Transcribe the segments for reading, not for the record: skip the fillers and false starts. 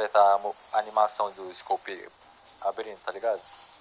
completar a animação do scope abrindo, tá ligado?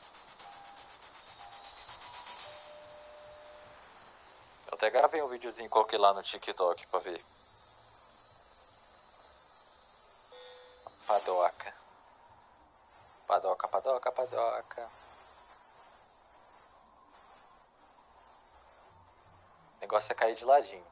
Eu até gravei um videozinho e coloquei lá no TikTok pra ver. Padoca. Padoca, padoca, padoca. O negócio é cair de ladinho.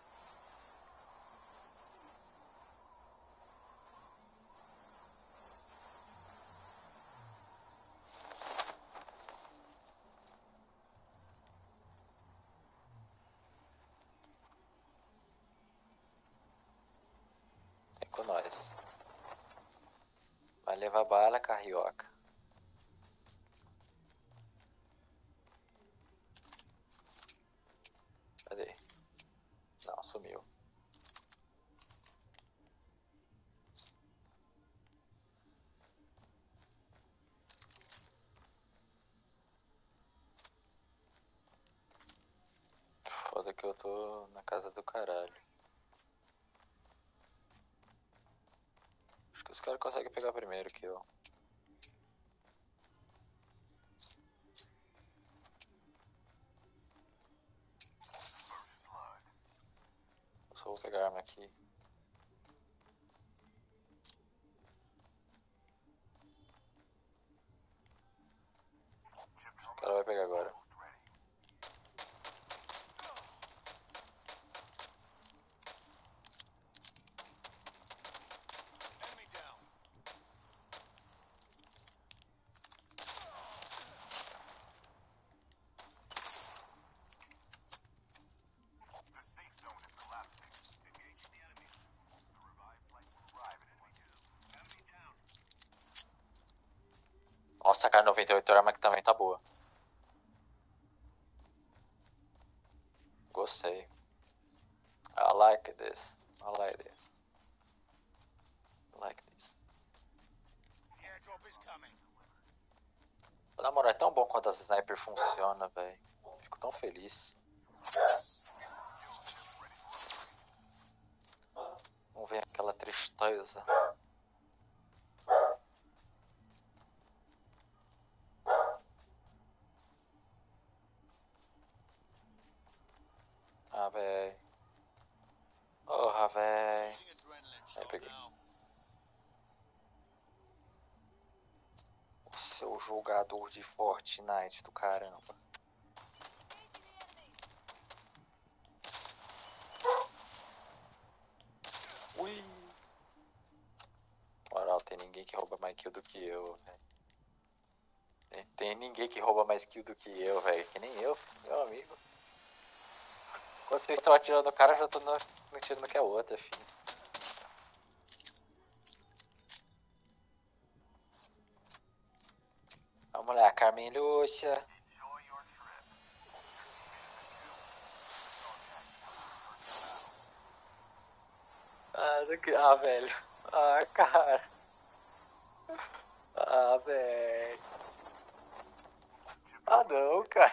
Vem com nós. Vai levar bala, carioca. Cadê? Não, sumiu. Foda que eu tô na casa do caralho. Acho que os caras conseguem pegar primeiro que eu. Eu só vou pegar a arma aqui. O cara vai pegar agora. Nossa, a Kar-98 arma que também tá boa. Gostei. I like this. I like this. I like this. Na moral, é tão bom quando as sniper funciona, velho. Fico tão feliz. Vamos ver aquela tristeza. Ah, véi. Porra, véi. Aí, peguei. O seu jogador de Fortnite do caramba. Ui. Moral, tem ninguém que rouba mais kill do que eu, velho. Tem ninguém que rouba mais kill do que eu, velho. Que nem eu, meu amigo. Quando vocês estão atirando no cara, eu já tô no tiro no que é outra, filho. Vamos lá, Carmen Lúcia. Ah, velho. Ah, cara. Ah, velho. Ah, não, cara.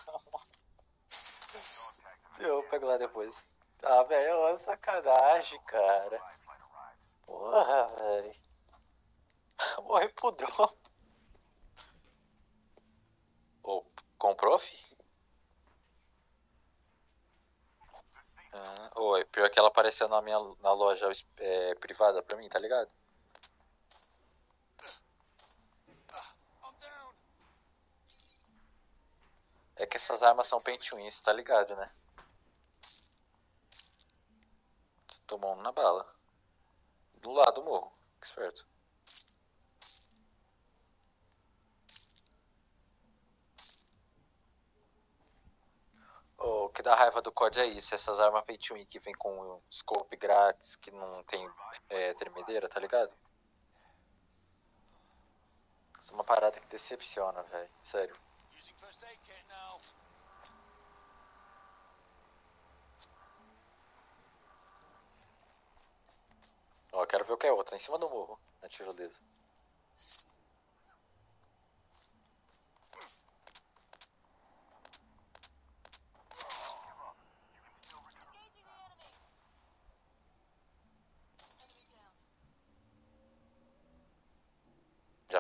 Eu pego lá depois. Ah, velho, é uma sacanagem, cara. Porra, velho. Morri pro drone. Ô, comprou, fi? Ah, oi, pior que ela apareceu na loja privada pra mim, tá ligado? É que essas armas são pay to win, tá ligado, né? Tomou um na bala. Do lado do morro. Que esperto. O que dá raiva do COD é isso, essas armas pay to win que vem com scope grátis, que não tem tremedeira, tá ligado? Isso é uma parada que decepciona, velho. Sério. Ó, quero ver o que é outra, em cima do morro, na tirolesa.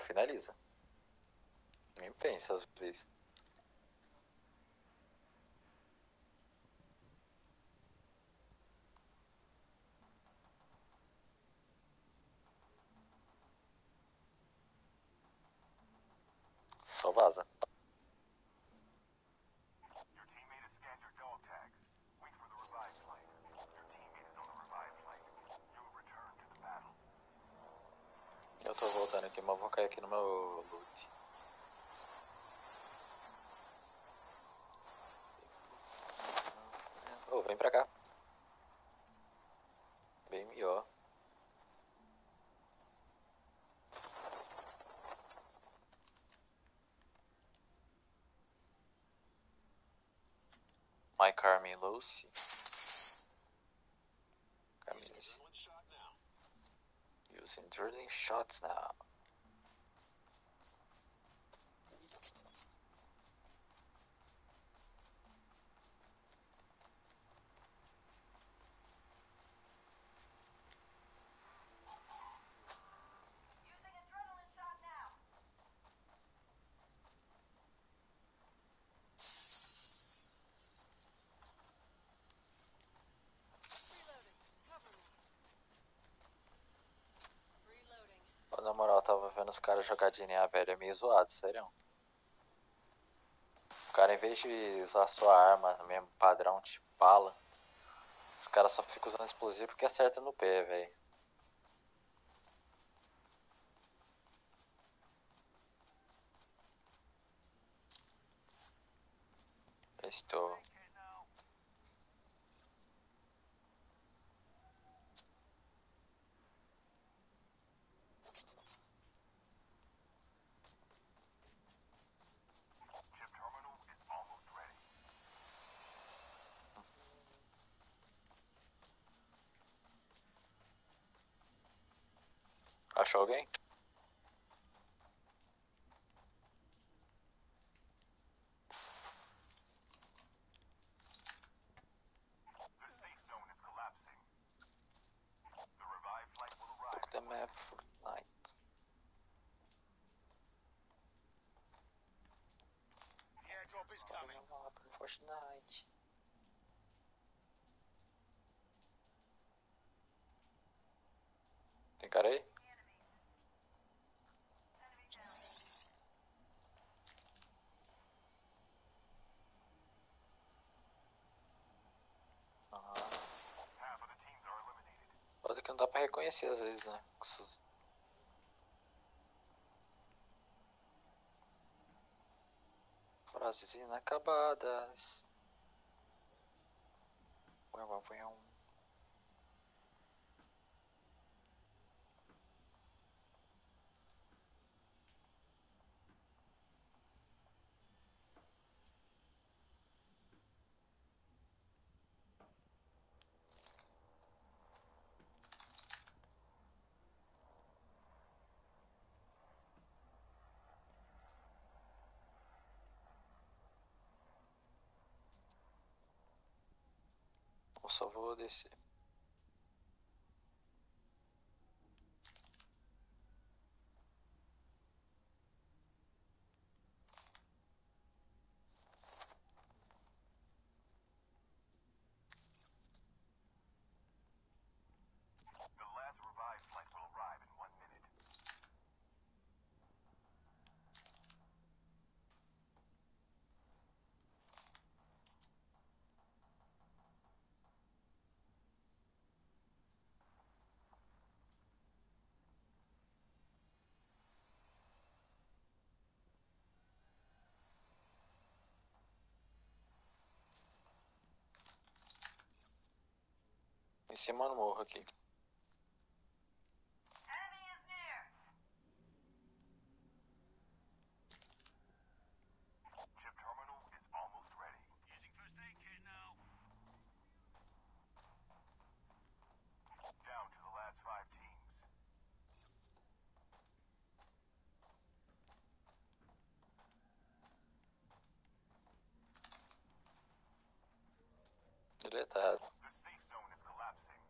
finaliza. Nem pensa às vezes. Só vaza. Eu tô voltando aqui, mas vou cair aqui no meu loot. Ô, vem pra cá. Bem melhor. My Carmen Lucy. Carmen Lucy. Using drilling shots now. Na moral, eu tava vendo os caras jogar DNA, velho, é meio zoado, sério. O cara, em vez de usar sua arma no mesmo padrão, tipo bala, os caras só ficam usando explosivo porque acerta no pé, velho. Estou. Achou alguém? Took the map for night. Fortnite. Tem cara aí? Pode que não dá pra reconhecer às vezes, né? Com essas frases inacabadas. Ué. Eu só vou descer. Em cima no morro aqui. Deletado.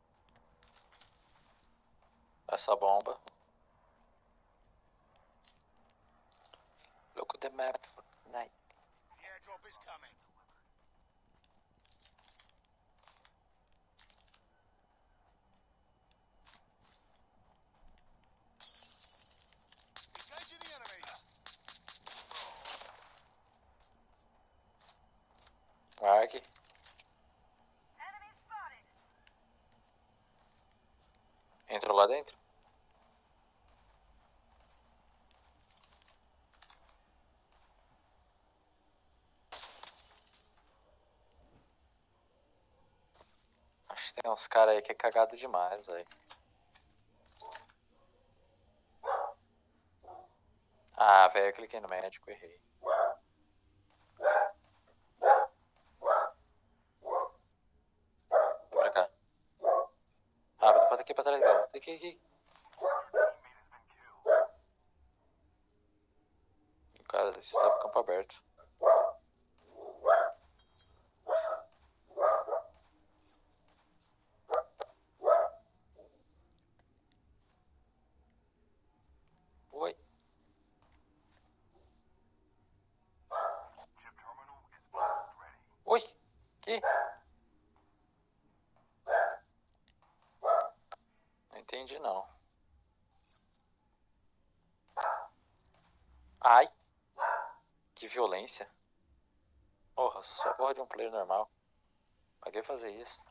Essa bomba. the map for night. The airdrop is coming. Engaging the enemies. Mark. Enemy spotted. Entrou lá dentro? Acho que tem uns caras aí que é cagado demais, velho. Ah, velho, eu cliquei no médico, errei. Vem pra cá. Rápido, pode aqui pra trás dela. Tem que ir aqui. O cara desse tava campo aberto. Oi. Oi. Que? Não entendi não. Ai. Que violência. Porra, só porra de um player normal. Pra que fazer isso?